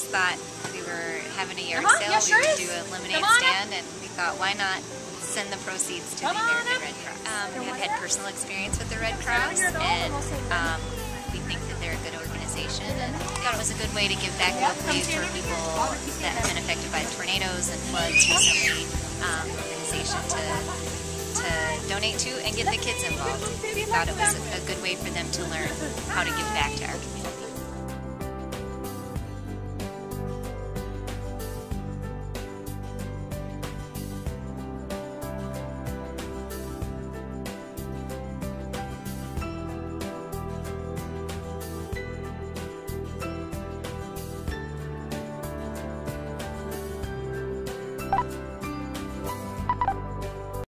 thought we were having a yard sale. We would do a lemonade stand, and we thought, why not send the proceeds to the American Red Cross? We've had personal experience with the Red Cross, and we think that they're a good organization, and we thought it was a good way to give back locally for people that have been affected by tornadoes and floods recently. Organization to donate to and get the kids involved. We thought it was a good way for them to learn how to give back to our community.